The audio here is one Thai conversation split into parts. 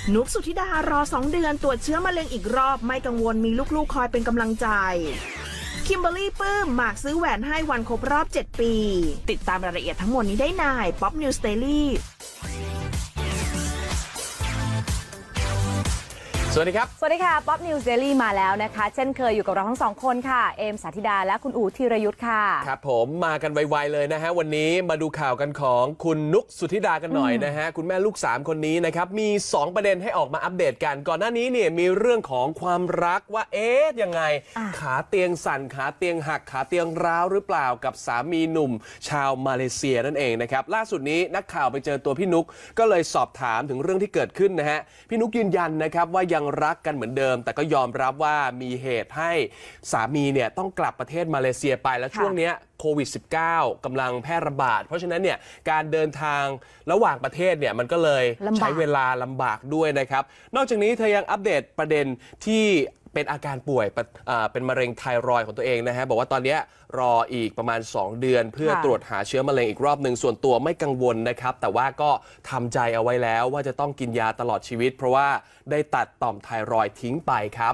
นุกสุธิดารอ2 เดือนตรวจเชื้อมะเร็งอีกรอบไม่กังวลมีลูกๆคอยเป็นกำลังใจคิมเบอร์รี่ปื้มหมากซื้อแหวนให้วันครบรอบ7 ปีติดตามรายละเอียดทั้งหมดนี้ได้ใน Pop News Daily สวัสดีครับสวัสดีค่ะ Pop News Daily มาแล้วนะคะเช่นเคยอยู่กับเราทั้ง2 คนค่ะเอมสาธิดาและคุณอู๋ธีรยุทธ์ค่ะครับผมมากันไวๆเลยนะฮะวันนี้มาดูข่าวกันของคุณนุกสุธิดากันหน่อยนะฮะคุณแม่ลูก3 คนนี้นะครับมี2 ประเด็นให้ออกมาอัปเดตกันก่อนหน้านี้เนี่ยมีเรื่องของความรักว่ายังไงขาเตียงสั่นขาเตียงหักขาเตียงร้าวหรือเปล่ากับสามีหนุ่มชาวมาเลเซียนั่นเองนะครับล่าสุดนี้นักข่าวไปเจอตัวพี่นุกก็เลยสอบถามถึงเรื่องที่เกิดขึ้นนะฮะพี่นุกยืนยันนะครับว่ายังรักกันเหมือนเดิมแต่ก็ยอมรับว่ามีเหตุให้สามีเนี่ยต้องกลับประเทศมาเลเซียไปแล้วช่วงนี้โควิด -19 กำลังแพร่ระบาดเพราะฉะนั้นเนี่ยการเดินทางระหว่างประเทศเนี่ยมันก็เลยใช้เวลาลำบากด้วยนะครับนอกจากนี้เธอยังอัปเดตประเด็นที่เป็นอาการป่วยเป็นมะเร็งไทรอยด์ของตัวเองนะฮะบอกว่าตอนนี้รออีกประมาณ2 เดือนเพื่อตรวจหาเชื้อมะเร็งอีกรอบหนึ่งส่วนตัวไม่กังวลนะครับแต่ว่าก็ทำใจเอาไว้แล้วว่าจะต้องกินยาตลอดชีวิตเพราะว่าได้ตัดต่อมไทรอยด์ทิ้งไปครับ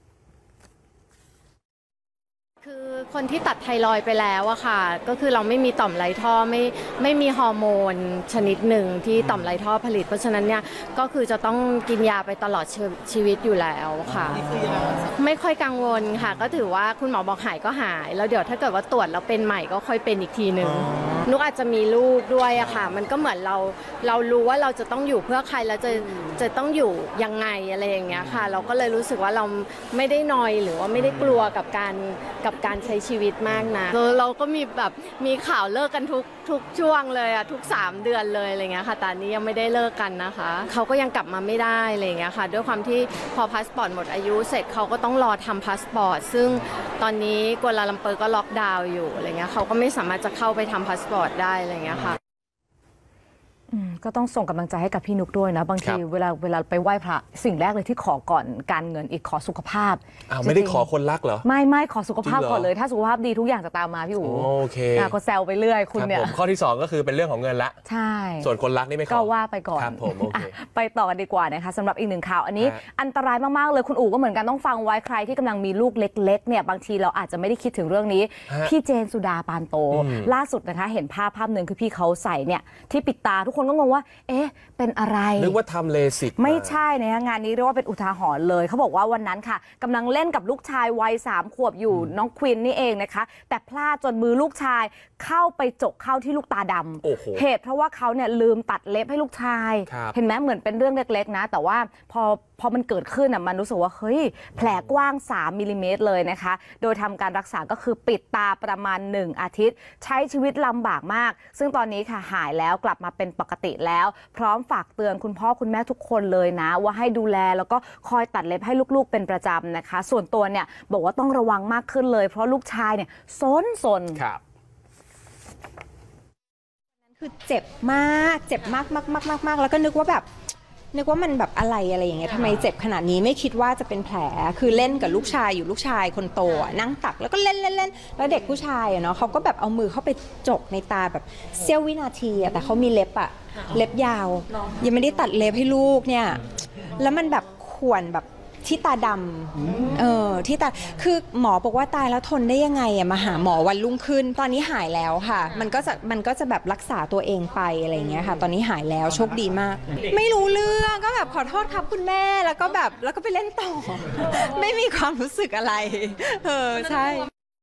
คือคนที่ตัดไทรอยด์ไปแล้วอะค่ะก็คือเราไม่มีต่อมไรท่อไม่มีฮอร์โมนชนิดหนึ่งที่ต่อมไรท่อผลิตเพราะฉะนั้นเนี่ยก็คือจะต้องกินยาไปตลอดชีวิตอยู่แล้วค่ะไม่ค่อยกังวลค่ะก็ถือว่าคุณหมอบอกหายก็หายแล้วเดี๋ยวถ้าเกิดว่าตรวจแล้วเป็นใหม่ก็ค่อยเป็นอีกทีหนึ่งนุกอาจจะมีลูกด้วยอะค่ะมันก็เหมือนเรารู้ว่าเราจะต้องอยู่เพื่อใครแล้วจะต้องอยู่ยังไงอะไรอย่างเงี้ยค่ะเราก็เลยรู้สึกว่าเราไม่ได้นอยหรือว่าไม่ได้กลัวกับการใช้ชีวิตมากนะเราก็มีข่าวเลิกกันทุกช่วงเลยอะทุก3 เดือนเลยอะไรเงี้ยค่ะแต่นี้ยังไม่ได้เลิกกันนะคะเขาก็ยังกลับมาไม่ได้อะไรเงี้ยค่ะด้วยความที่พอพาสปอร์ตหมดอายุเสร็จเขาก็ต้องรอทำพาสปอร์ตซึ่งตอนนี้กัวลาลัมเปอร์ก็ล็อกดาวน์อยู่อะไรเงี้ยเขาก็ไม่สามารถจะเข้าไปทำพาสปอร์ตได้อะไรเงี้ยค่ะก็ต้องส่งกำลังใจให้กับพี่นุกด้วยนะบางทีเวลาไปไหว้พระสิ่งแรกเลยที่ขอก่อนการเงินอีกขอสุขภาพไม่ได้ขอคนรักเหรอไม่ขอสุขภาพก่อนเลยถ้าสุขภาพดีทุกอย่างจะตามมาพี่อู๋โอเคก็แซวไปเรื่อยคุณเนี่ยข้อที่2ก็คือเป็นเรื่องของเงินละใช่ส่วนคนรักนี่ไม่ขอก็ว่าไปก่อนไปต่อกันดีกว่านะคะสำหรับอีก1 ข่าวอันนี้อันตรายมากๆเลยคุณอู๋ก็เหมือนกันต้องฟังไว้ใครที่กำลังมีลูกเล็กๆเนี่ยบางทีเราอาจจะไม่ได้คิดถึงเรื่องนี้พี่เจนสุดาปานโตล่าสุดนะคะเห็นภาพหนึ่งคือพี่เขาใส่เนี่ยที่ปิดตาทุกคนก็งงว่าเป็นอะไรนึกว่าทำเลสิกไม่ใช่นะงานนี้เรียกว่าเป็นอุทาหรณ์เลยเขาบอกว่าวันนั้นค่ะกำลังเล่นกับลูกชายวัย3 ขวบอยู่น้องควินนี่เองนะคะแต่พลาดจนมือลูกชายเข้าไปจกเข้าที่ลูกตาดำเหตุเพราะว่าเขาเนี่ยลืมตัดเล็บให้ลูกชายเห็นไหมเหมือนเป็นเรื่องเล็กๆนะแต่ว่าพอมันเกิดขึ้นมันรู้สึกว่าเฮ้ยแผลกว้าง3 มิลลิเมตรเลยนะคะโดยทำการรักษาก็คือปิดตาประมาณ1 อาทิตย์ใช้ชีวิตลำบากมากซึ่งตอนนี้ค่ะหายแล้วกลับมาเป็นปกติแล้วพร้อมฝากเตือนคุณพ่อคุณแม่ทุกคนเลยนะว่าให้ดูแลแล้วก็คอยตัดเล็บให้ลูกๆเป็นประจำนะคะส่วนตัวเนี่ยบอกว่าต้องระวังมากขึ้นเลยเพราะลูกชายเนี่ยซนครับคือเจ็บมากแล้วก็นึกว่ามันแบบอะไรอย่างเงี้ยทำไมเจ็บขนาดนี้ไม่คิดว่าจะเป็นแผลคือเล่นกับลูกชายอยู่ลูกชายคนโตนั่งตักแล้วก็เล่นแล้วเด็กผู้ชายเนาะเขาก็แบบเอามือเข้าไปจกในตาแบบเสี้ยววินาทีแต่เขามีเล็บยาวยังไม่ได้ตัดเล็บให้ลูกเนี่ยแล้วมันแบบข่วนแบบที่ตาดำที่ตาคือหมอบอกว่าตายแล้วทนได้ยังไงมาหาหมอวันรุ่งขึ้นตอนนี้หายแล้วค่ะมันก็จะแบบรักษาตัวเองไปอะไรอย่างเงี้ยค่ะตอนนี้หายแล้วโชคดีมากไม่รู้เรื่องก็แบบขอโทษครับคุณแม่แล้วก็ไปเล่นต่อไม่มีความรู้สึกอะไรใช่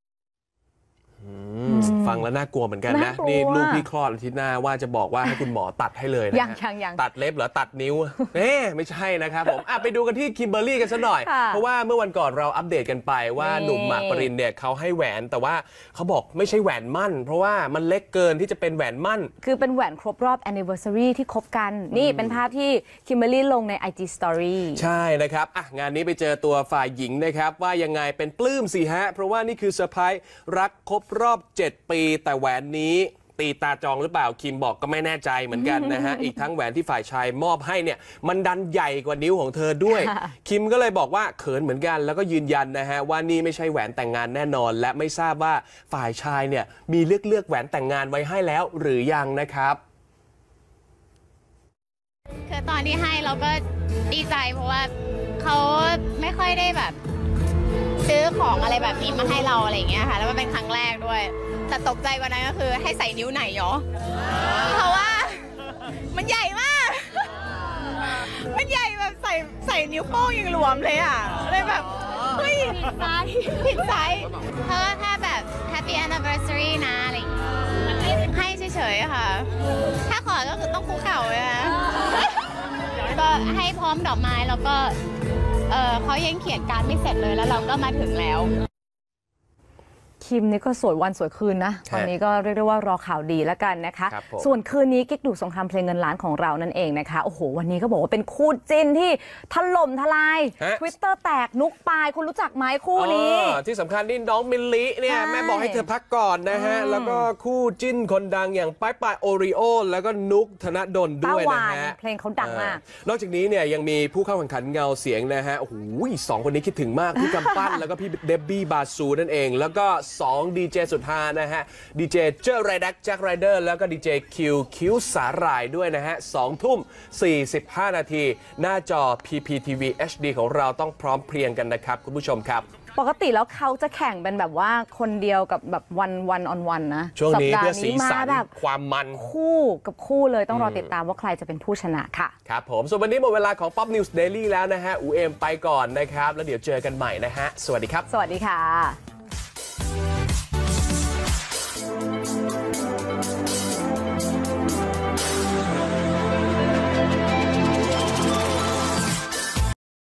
ฟังแล้วน่ากลัวเหมือนกันนะนี่ลูกพี่คลอดอาทิตย์หน้าว่าจะบอกว่าให้คุณหมอตัดให้เลยนะยังตัดเล็บเหรอตัดนิ้วไม่ใช่นะครับผมไปดูกันที่คิมเบอร์รี่กันซะหน่อยเพราะว่าเมื่อวันก่อนเราอัปเดตกันไปว่าหนุ่มหมากปรินเนี่ยเขาให้แหวนแต่ว่าเขาบอกไม่ใช่แหวนมั่นเพราะว่ามันเล็กเกินที่จะเป็นแหวนมั่นคือเป็นแหวนครบรอบ anniversary ที่คบกันนี่เป็นภาพที่คิมเบอร์รี่ลงใน IG Story ใช่นะครับงานนี้ไปเจอตัวฝ่ายหญิงนะครับว่ายังไงเป็นปลื้มสิฮะเพราะว่านี่คือเซอร์ไพรส์รักครบรอบ7 ปีแต่แหวนนี้ตีตาจองหรือเปล่าคิมบอกก็ไม่แน่ใจเหมือนกันนะฮะ อีกทั้งแหวนที่ฝ่ายชายมอบให้เนี่ยมันดันใหญ่กว่านิ้วของเธอด้วยคิมก็เลยบอกว่าเขินเหมือนกันแล้วก็ยืนยันนะฮะว่านี่ไม่ใช่แหวนแต่งงานแน่นอนและไม่ทราบว่าฝ่ายชายเนี่ยมีเลือกแหวนแต่งงานไว้ให้แล้วหรือยังนะครับคือตอนที่ให้เราก็ดีใจเพราะว่าเขาไม่ค่อยได้แบบซื้อของอะไรแบบนี้มาให้เราอะไรอย่างเงี้ยค่ะแล้วมันเป็นครั้งแรกด้วยแต่ตกใจกว่านั้นก็คือให้ใส่นิ้วไหนเหรอเพราะว่ามันใหญ่มากมันใหญ่แบบใส่นิ้วโป้งยังหลวมเลยอ่ะเลยแบบเฮ้ยผิดไซส์เพราะว่าแค่แบบ Happy Anniversary นะอะไรอย่างเงี้ยให้เฉยๆค่ะถ้าขอก็คือต้องคุกเข่าเลยนะก็ให้พร้อมดอกไม้แล้วก็เขายังเขียนการ์ดไม่เสร็จเลยแล้วเราก็มาถึงแล้วคิมนี่ก็สวยวันสวยคืนนะตอนนี้ก็เรียกได้ว่ารอข่าวดีแล้วกันนะคะครับส่วนคืนนี้กิ๊กดูสงครามเพลงเงินล้านของเรานั่นเองนะคะโอ้โหวันนี้ก็บอกว่าเป็นคู่จิ้นที่ถล่มทลาย Twitter แตกนุกปายคุณรู้จักไหมคู่นี้ที่สำคัญนี่น้องมิลลิเนี่ยใช่แม่บอกให้เธอพักก่อนนะฮะแล้วก็คู่จิ้นคนดังอย่างป้ายโอริโอแล้วก็นุกธนดลด้วยนะฮะเพลงเขาดังมากนอกจากนี้เนี่ยยังมีผู้เข้าแข่งขันเงาเสียงนะฮะโอ้โหสองคนนี้คิดถึงมากพี่กำปั้น แล้วก็พี่เดบบี้บาซูนั่นเองแล้วก็2ดีเจสุดฮานะฮะดีเจเจอร์ไรดักแจ็คไรเดอร์แล้วก็ดีเจคิวสาหร่ายด้วยนะฮะ2 ทุ่ม 45 นาทีหน้าจอ PPTV HD ของเราต้องพร้อมเพรียงกันนะครับคุณผู้ชมครับปกติแล้วเขาจะแข่งเป็นแบบว่าคนเดียวกับแบบวันออนวันนะช่วงนี้เพื่อสีสันแบบความมันคู่กับคู่เลยต้องรอติดตามว่าใครจะเป็นผู้ชนะค่ะครับผมส่วนวันนี้หมดเวลาของ Pop News Daily แล้วนะฮะอูเอมไปก่อนนะครับแล้วเดี๋ยวเจอกันใหม่นะฮะสวัสดีครับสวัสดีค่ะ